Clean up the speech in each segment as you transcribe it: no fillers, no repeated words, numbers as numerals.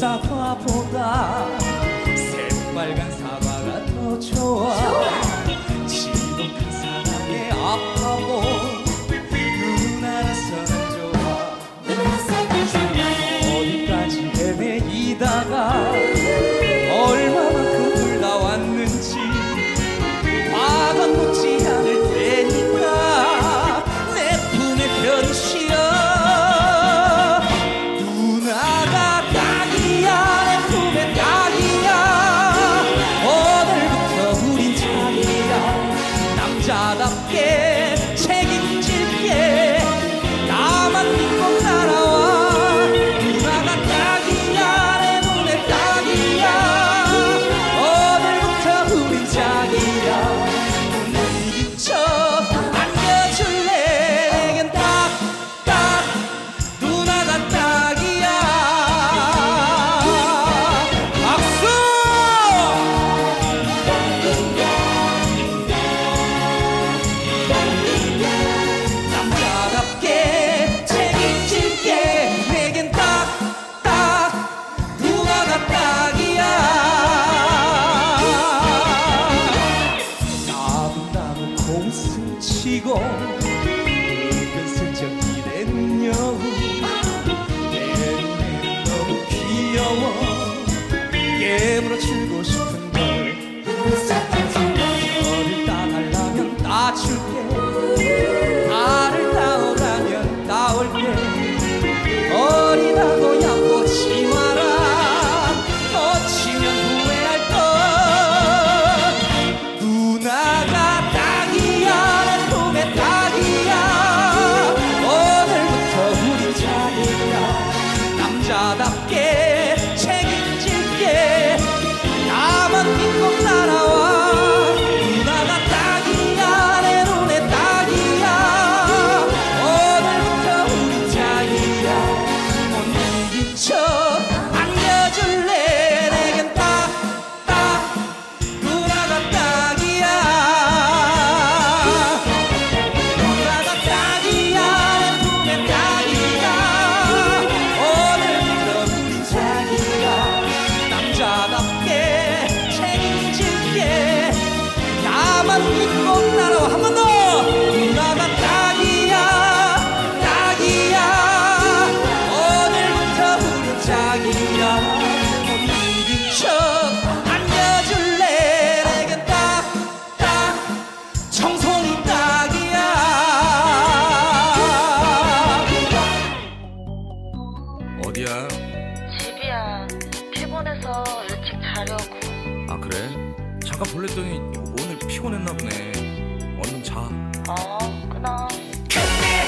사과보다 새빨간 사과가 더 좋아. 지독한 사랑의 아파보 누나라서는 좋아. 어디까지 헤매이다가 얼마만큼 울다 왔는지 화가 묻지 않을 테니까 내 품에 편시어. 누나가 딱이야, 내 품에 딱이야. 오늘부터 우린 자기야. 남자답게 책임질게. 나만 믿고 따라와. 누나가 딱이야, 내 눈에 딱이야. 오늘부터 우린 자기야. 눈부쳐 안겨줄래. 내겐 딱딱 누나가 딱이야. 박수! 남자답게 책임질게. 내겐 딱딱 누나가 딱이야. 나무 공승치고 은근슬쩍 기대는 여우. 내 눈에는 너무 귀여워. 깨물어 주고 싶은걸. 너를 따달라면 따줄게. 나를 따오라면 따올게. 어리다고 얕보지 마라. 놓치면 후회할걸. 누나가 딱이야, 내 품에 딱이야. 오늘부터 우린 자기야. 남자답게 책임질게. 나만 믿고 따라와. 누나가 딱이야, 내 눈에 딱이야. 오늘부터 우린 자기야. 못 이긴 척 안겨줄래. 내겐 딱딱 누나가 딱이야. 누나가 딱이야, 내 품에 딱이야. 오늘부터 우린 자기야. 남자답게 책임질게. 나만 믿고 따라와. 한 번 더. 누나가 딱이야, 딱이야. 오늘부터 우린 자기야. 못 이긴 척 안겨줄래. 내겐 딱딱 청송이 딱이야. 어디야? 집이야. 피곤해서 일찍 자려고. 아 그래? 잠깐 볼랬더니 오늘 피곤했나 보네. 얼른 자. 끊어. 근데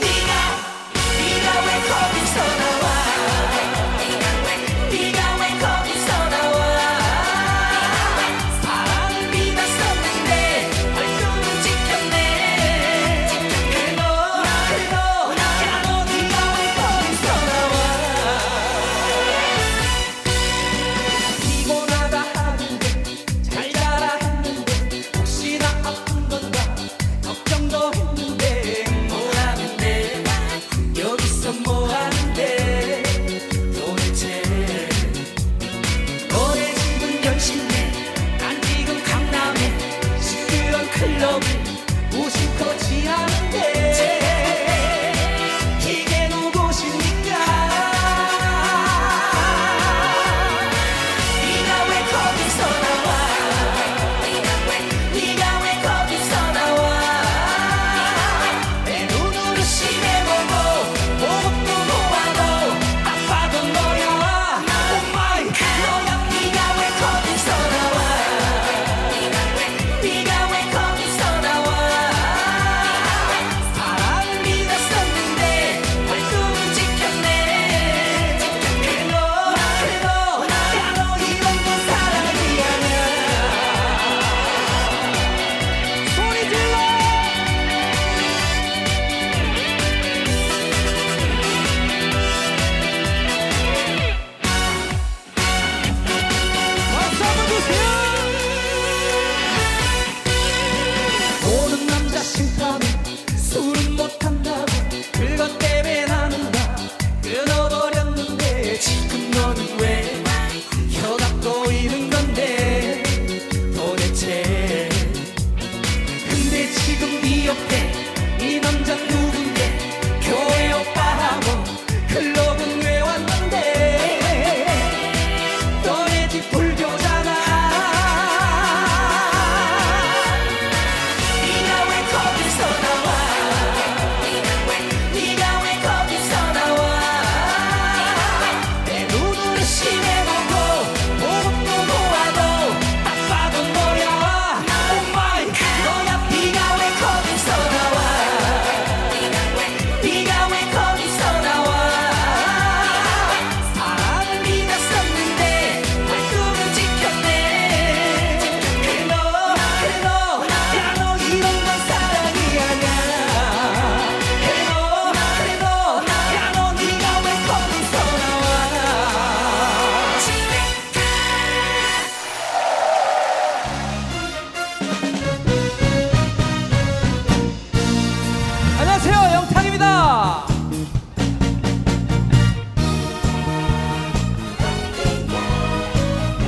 네가 왜 거기서 나와? 네가 왜 거기서 나와? 사랑을 믿었었는데 말씀을 지켰네. 그너 네가 왜 거기서 나와? 피곤하다 하는데 잘 자라 했는데 혹시나 아픈 건가 걱정도 했는데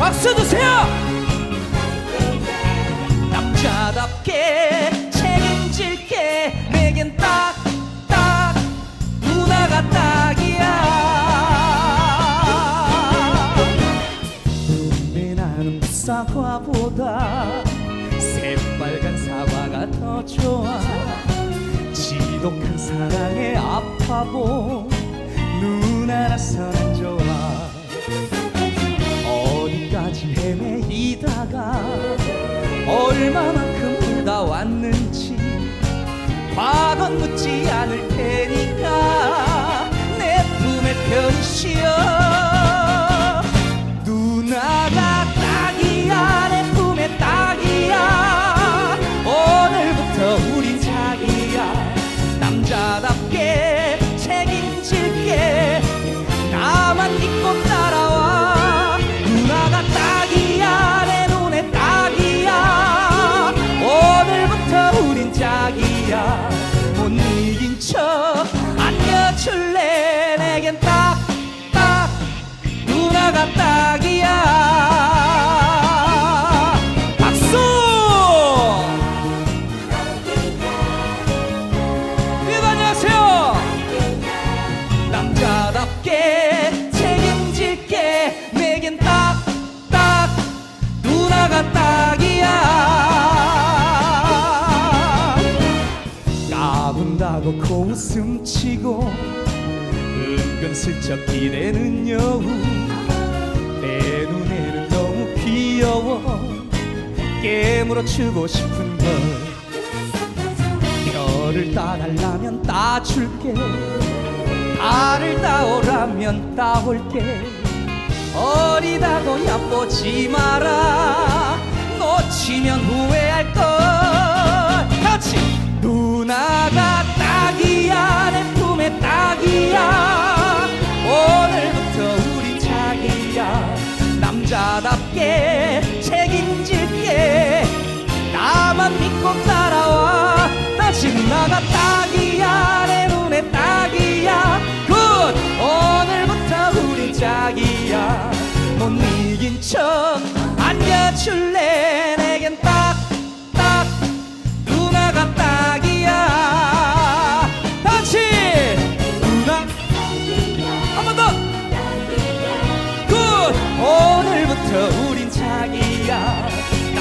박수 주세요. 남자답게 책임질게. 내겐 딱 누나가 딱이야. 내 나는 사과보다 새빨간 사과가 더 좋아. 지독한 사랑에 아파보 누나라서는 좋아. 어디까지 헤매이다가 얼마만큼 울다 왔는지 과거는 묻지 않을 테니까 내 품에 편히 쉬어. 누나가 딱이야. 내 품에 딱이야. 오늘부터 우린 자기야. 남자답게 책임질게. 나만 믿고 따라와. 누나가 딱이야. 내 눈에 딱이야. 오늘부터 우린 자기야. 못 이긴 척 안겨줄래. 내겐 딱 누나가 딱이야. 박수! 네, 안녕하세요. 남자답게 책임질게. 내겐 딱 누나가 딱이야. 까분다고 고웃음치고 은근슬쩍 기대는 여우. 내 눈에는 너무 귀여워. 깨물어주고 싶은 걸. 별을 따달라면 따줄게. 달을 따오라면 따올게. 어리다고 얕보지 마라. 놓치면 후회할걸. 같이. 누나가 딱이야. 내 품에 딱이야. 오늘부터 우린 자기야. 남자답게 책임질게. 나만 믿고 따라와. 다시 누나가 딱이야. 내 눈에 딱이야. 굿! 오늘부터 우린 자기야. 못 이긴 척 안겨줄래. 내겐 딱 누나가 딱이야. 다시 누나 한 번 더. 굿! 오늘부터 우린 자기야.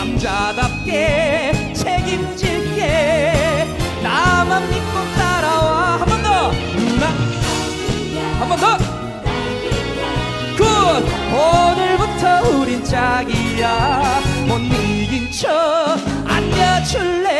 남자답게 책임질게. 나만 믿고 따라와. 한 번 더. 누나 한 번 더. 굿! 오늘부터 우린 짝이야. 못 이긴 척 안겨줄래.